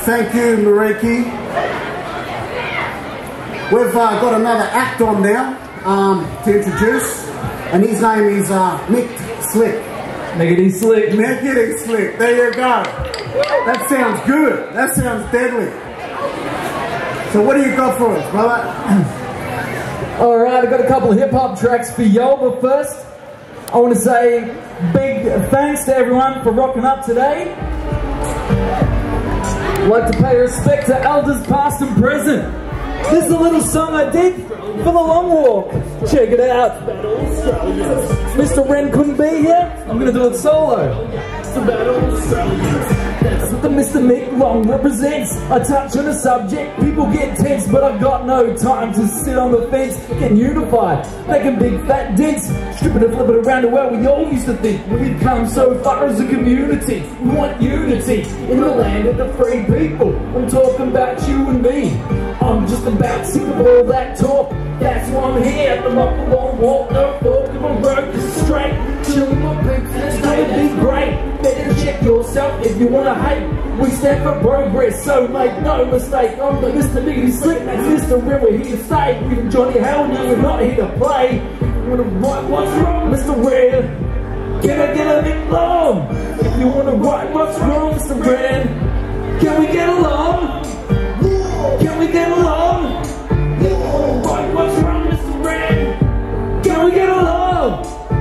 Thank you, Mariki. We've got another act on now to introduce, and his name is Mick E.D.Slick. Mick E.D.Slick. Mick E.D.Slick. There you go. That sounds good. That sounds deadly. So what do you got for us, brother? Alright, I've got a couple of hip-hop tracks for y'all, but first I want to say big thanks to everyone for rocking up today. I'd like to pay respect to elders past and present. This is a little song I did for the long walk. Check it out. Mr. Ren couldn't be here. I'm going to do it solo. That's what the Mr. Mick Long represents. I touch on a subject, people get tense, but I've got no time to sit on the fence. Getting unified, making big fat dents, stripping and flipping around the way we all used to think. We've come so far as a community. We want unity in the land of the free people. I'm talking about you and me. I'm just about sick of all that talk. That's why I'm here at the long walk. No fork in my road, just straight. Chill with my peeps, it's gonna be great. Better check yourself if you wanna hate. We stand for progress, so make no mistake. I'm the Mr. Mick E.D.Slick, that's Mr. Ren, we're here to stay. Even Johnny Howell, no, we're not here to play. You wanna write what's wrong, Mr. Ren? Can I get a bit long? If you wanna write what's wrong, Mr. Ren, can we get along? Can we get along? Right, what's wrong, Mr. Ren? Can we get along?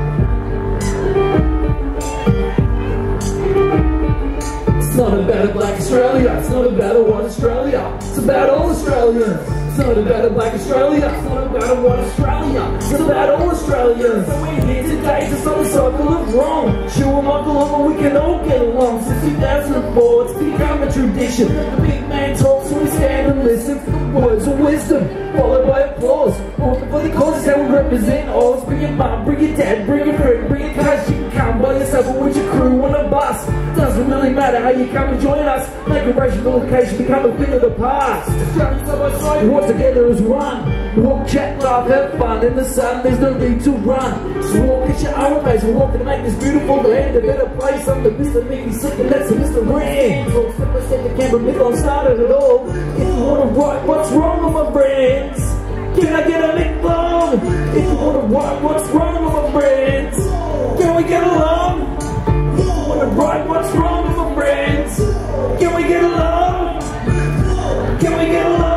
It's not about a black Australia, it's not about a white Australia, it's about all Australians. It's not about a black Australia, it's not about a white Australia, it's about all Australians. So we're here today to stop the cycle of wrong. Sure, Michael, and we can all get along. Since 2004, it's become a tradition. The big man talks and we stand and listen. Words of wisdom, followed by applause. Walking for the cause is how we represent ours. Bring your mum, bring your dad, bring your friend, bring your cuz. You can come by yourself or with your crew on a bus. Doesn't really matter how you come and join us. Make a racial occasion become a thing of the past. Walk together as one. Walk, chat, laugh, have fun. In the sun, there's no need to run. So walk at your own pace. We're walking to make this beautiful land a better place. I'm the Mr. Mick E.D.Slick and that's the Mr. Ren. So step by step, the camera Mick on started it all. If you wanna write what's wrong with my friends, can I get a Mick Long? If you wanna write what's wrong with my friends, can we get along? If you wanna write what's wrong with my friends, can we get along? Can we get along?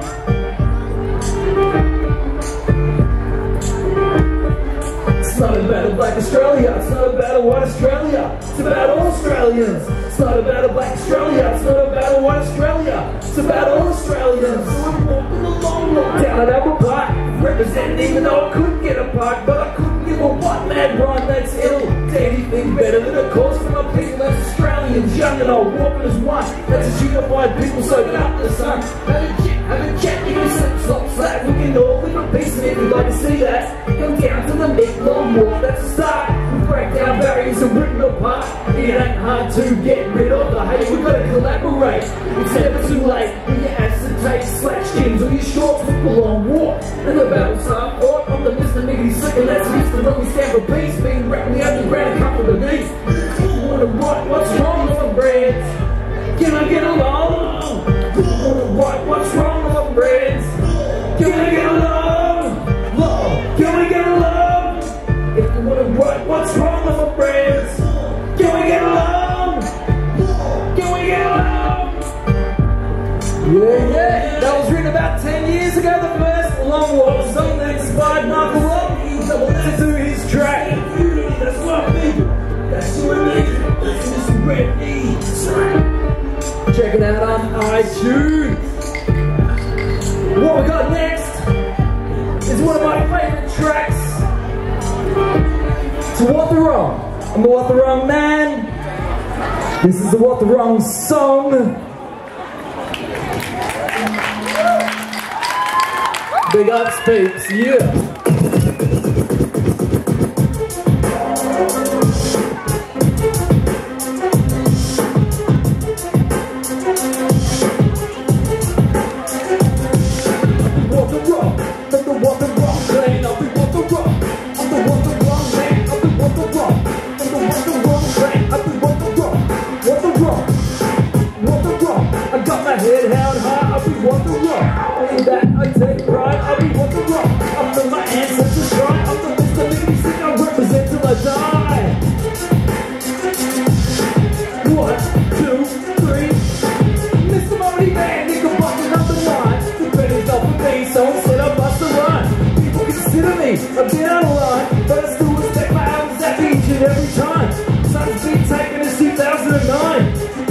It's not about a black Australia, it's not about a white Australia, it's about all Australians. It's not about a black Australia, it's not about a white Australia, it's about all Australians. So I'm walking the long walk down at Albert Park, representing even though I couldn't get a park, but I couldn't give a white mad rhyme that's ill to anything better than a cause for my people. That's Australians, young and old, walking as one. That's a unified people soaking up the sun. Have a chat, you can slip, slop, slap. We can all live in peace, and if you'd like to see that, come down to the Mick Long walk. That's a start. We break down barriers and rip them apart. It ain't hard to get rid of the hate. We gotta collaborate. It's never too late. When your acetate, slash jeans or your shorts, with the long walk. And the battle's hard fought. I'm the Mr. Mick E.D.Slick, and that's Mr. Ren. We stand for peace. Being wrapped in the underground and come from the knees. You wanna write what's wrong with my friends? Can I get along? You wanna write what's wrong with my friends? Can we get along? Can we get along? If you wanna write what's wrong with my friends, can we get along? Can we get along? Yeah, that was written about 10 years ago, the first long walk song that inspired Michael Long to do his track. That's my people, that's you and me, that's Mr. Ren E.D.Slick. Check it out on iTunes. What we got next is one of my favorite tracks. To What the Wrong. I'm the What the Wrong man. This is the What the Wrong song. Big ups, peeps. Yeah. I got my head held high, I'll be what the rock. In that I take pride, I'll be what the rock. I'm from my ancestors' shrine, I'm the Mr. E.D.Slick, I represent till I die. 1, 2, 3. Mr. Money Man, nigga bucket number 9. The credit's not for me, so instead I bust a rhyme. People consider me a bit out of line, but I still respect my albums at each and every time. Son's been taken in 2009.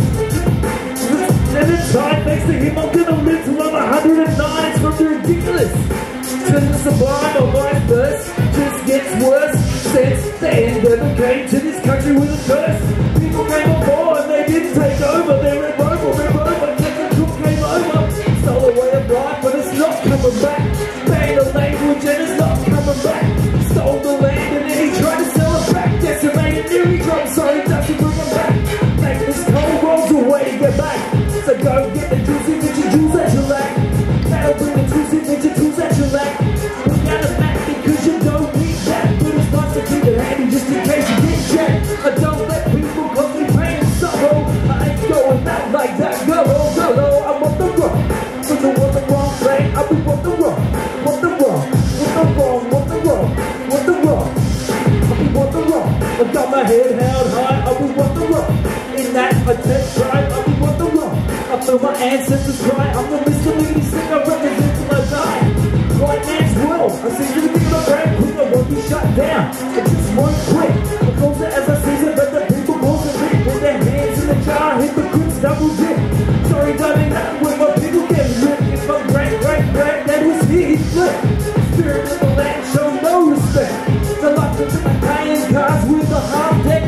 And in time, thanks to him, I'm gonna live till I'm 109. It's from the ridiculous to the sublime, or vice versa. Just gets worse since the Endeavour came to this country with a curse. People came on board and they didn't take over. They red rover, Captain Cook came over. Stole a way of life, but it's not coming back. Banned the language and it's not coming back. Stole the land and then he tried to sell it back. Decimated Erie drum, so he doesn't bring them back. Make this cold rolls away to get back. So go get the juicy ninja jewels that you lack. That'll bring the juicy ninja tools that you lack. Put down the Mac because you don't need that. But it's nice to keep it handy just in case you get jacked. I don't let people cause me pain and sorrow. I ain't going out like that. Go, I'm on the rock. So you want the wrong thing, I'll be what the wrong. What the wrong, what the wrong, what the wrong, what the wrong. I'll be what the wrong. I got my head held high, I'll be what the wrong. In that I take pride, I'll be what the wrong. I feel my ancestors cry, I'm the Mr. E.D.Slick, I represent till I die. White man's world, I see you think my brand quick, I won't be shut down. It just won't quit. I close it as I seize it, but the people pause and rip. With their hands in the jar, hit the quick double dip. Sorry, darling, that when my people get ripped. If my great-great-granddad was here, he'd flip. Spirit of the land, show no respect. The luck of the paying cars with the half deck,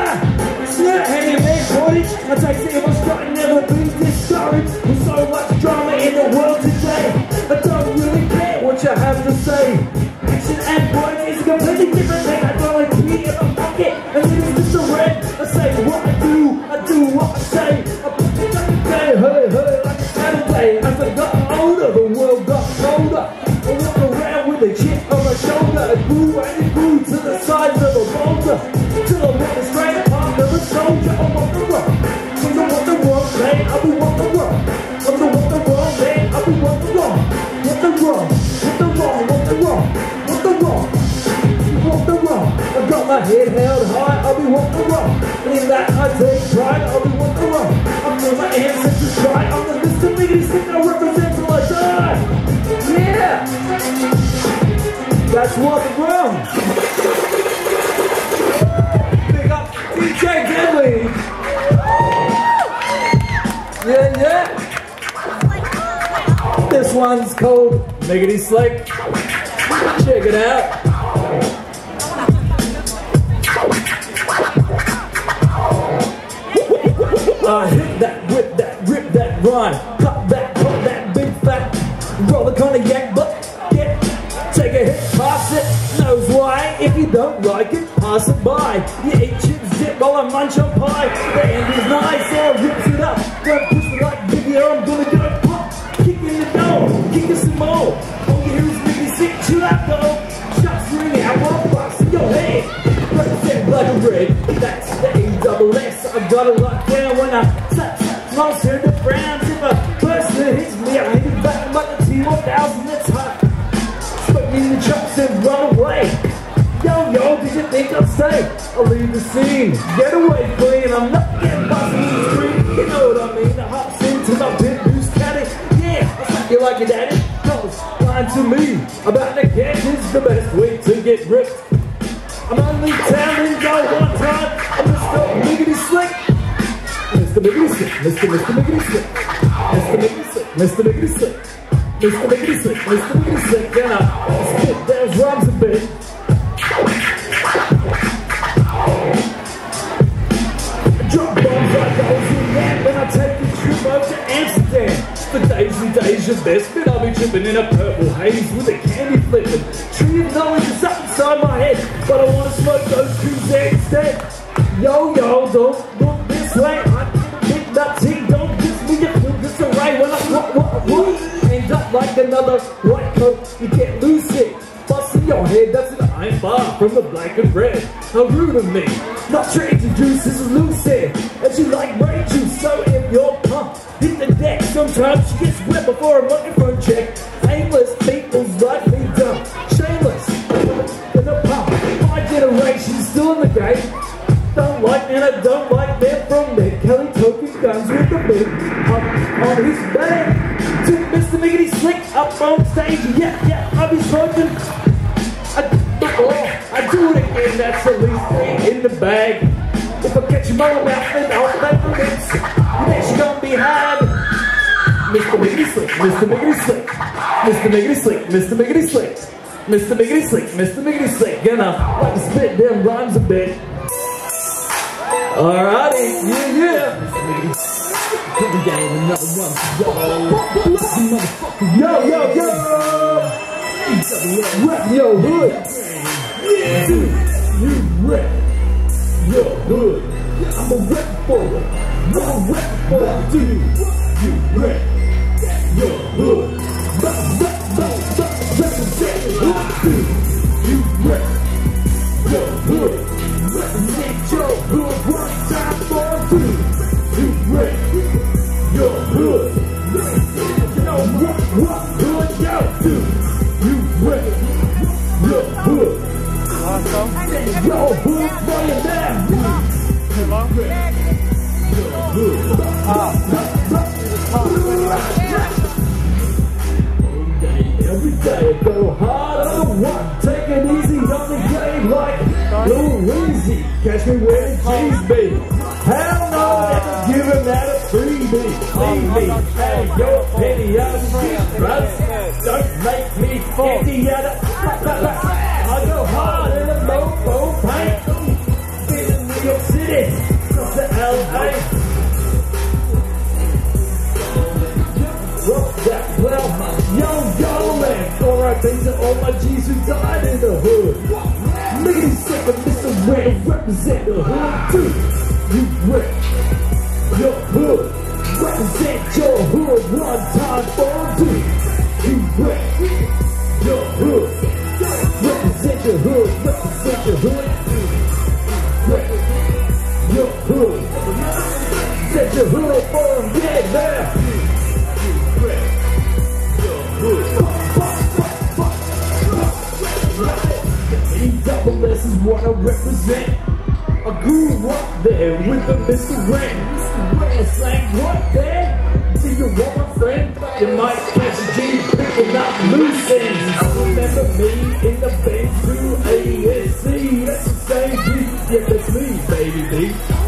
handyman footage. I take it was trying never be discouraged. With so much drama in the world today, I don't really care what you have to say. Action and words is a completely different thing. I don't like pee in my pocket, and then it's just a red. I say what I do what I say. I put it like a day, hey, like a Saturday. As I got older, the world got colder. I walk around with a chip on my shoulder. It grew and it grew to the size of a boulder. Till I went straight apart of a soldier. I want the rock. I'm the what the wrong man, I'll be what the wrong. I'm the what the wrong man, I'll be what the wrong. What the wrong, what the wrong, what the wrong, what the wrong, what the wrong. I got my head held high, I'll be what the wrong. And in that I take pride, I'll be what the wrong. I'm from my ancestors' pride, I'm the Mr. E.D.Slick, I represent till I die. Yeah! That's what the wrong. Big up DJ Deadly. Yeah. This one's called Mick E.D.Slick. Check it out. I hit that, whip that, rip that rhyme. Cut that big fat. Roll the cognac, but take a hit, pass it, knows why. If you don't like it, pass it by. You eat chips, dip while I munch on pie. The end is nice, so I rips it up. Don't push me like Biggie, or I'm gonna go pop. Kick in the door, kick us some more. All you hear is E.D.Slick, chill out, go. Shots ring out, while I'm busting your head. Represent black and red, that's the N.A.I.D.O.C. I got it locked down when I slap monster the frowns. If a person hits me, I hit it back like the T-1000, that's hot. In the chops and run away. Yo, did you think I'd stay? I'll leave the scene, get away clean. I'm not getting busted in the street, you know what I mean. I hops into my pit, who's caddy. Yeah, I'll slap you like your daddy. Cause lying to me about the cash is the best way to get ripped. I'm only telling you one time, I'm Mr. E.D.Slick. Mr. E.D.Slick, Mr. E.D.Slick, Mr. E.D.Slick, Mr. E.D.Slick. Mr. E.D.Slick, Mr. E.D.Slick, then I spit those rhymes a bit. Drop bombs like those in that when I take a trip over to Amsterdam. For days and days your best bet, I'll be tripping in a purple haze with a candy flipping. Tree of knowledge is up inside my head, but I want to smoke those trees there instead. Yo, don't look this way. I pick that tea, don't kiss me, you feel this away when I what? End up like another white coat, you get lucid. Busting your head, that's an iron bar from the black and red. How rude of me, not trying to juice, this is lucid. And you like brain juice, so if you're pumped, hit the deck. sometimes she gets wet before a microphone check. Aimless people's like me dumb, shameless in the pub. My generation's still in the game. Don't like and I don't like them from there. Kelly token guns with the big up on his bag. Took Mr. Mick E.D.Slick up on stage. Yeah, I'll be smoking. I do it again, that's at least in the bag. If I catch your mother mouth, then I'll play for lips. You bet she gonna be hard. Mr. Mick E.D.Slick, Mr. Mick E.D.Slick, Mr. Mick E.D.Slick, Mr. Mick E.D.Slick, Mr. Mick E.D.Slick, Mr. Mick E.D.Slick. Gonna like to spit them rhymes a bit. Alrighty, yeah. Coming down with another one. Yo. Rep your hood. Yeah. You rep your hood. I'm a rep for you. I'm a rep for you. You rep your hood. Represent your hood. You rep your hood. Represent your hood. One time for you. You rep your hood. You know what hood y'all do. You rep your hood. Your hood for you now. Every day I go hard on the one, take it easy on the game like Louise. Catch me where the G's be. Hell no, never giving that a freebie. Leave me, hey, your penny out of the runs. Don't make me empty out of I go hard in the mofo paint. Been in New York City, not to L.A. Well, young man, alright, things are all my G's who died in the hood. Mick E.D.Slick and Mr. Red represent the hood too. You rep your hood, represent your hood one time for two. You rep your hood, represent your hood too. Rep your hood, represent your hood for them, yeah, now. E-double-S is what I represent. I grew up there with the Mr. Ren. Saying what there? Do you want my friend? You might catch a G picking up loose ends. Remember me in the Benz through ASC. That's the same G. Yeah, that's me, baby B.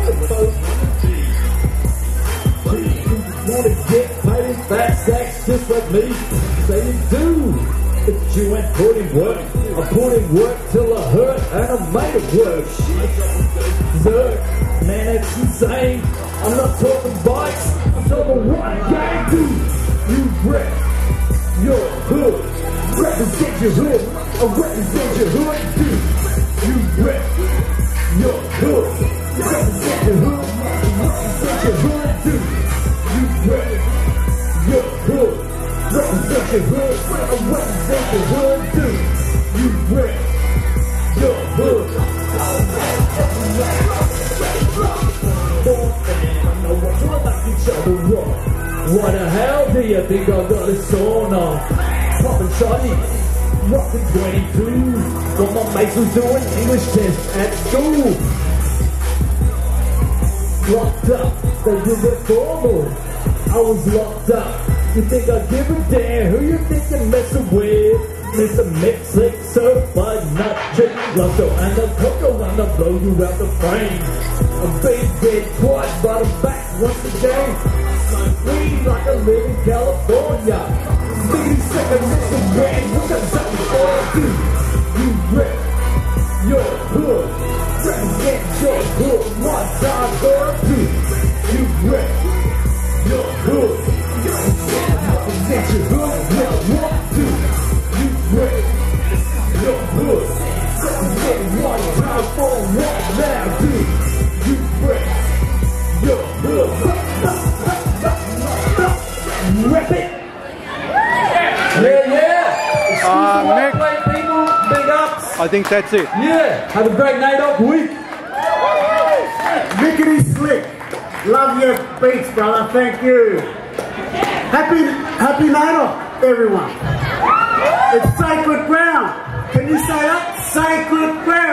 Wanna get paid in fat sacks just like me? Say you do, but you ain't put in work. I put in work till I hurt and I made it work. Zerk, man, that's insane. I'm not talking bikes, I'm talking one gang dude. You rep your hood, represent your hood. I represent your hood too. You rep your hood, represent your hood. I represent your hood too. You rep your hood, represent your hood. I represent your hood too. You rep your hood. I know what you're like each other wrong. What the hell do you think I got this on? Poppin' shotties, rockin' 22. While my mates was doing English tests at school. Locked up, they did it formal. I was locked up. You think I give a damn? Who you think you're messing with? Mr. Mix-Slick, certified nut chick, Loco and the Coco, and I'll blow you out the frame. I'm big, twice, but I'm back once again. I'm free like I live in California. Mick E.D.Slick and Mr. Red, what does that for you? You rep your hood, represent your hood, one time for two. You rep your hood, represent your hood, one, two. You rep your hood, represent one time for one now, two. You rep your hood, rep it. Yeah. Mick, People, big ups. I think that's it. Yeah. Have a great N.A.I.D.O.C week. Mick E.D.Slick, love your beats, brother. Thank you. Happy N.A.I.D.O.C, everyone. It's sacred ground. Can you say that? Sacred ground.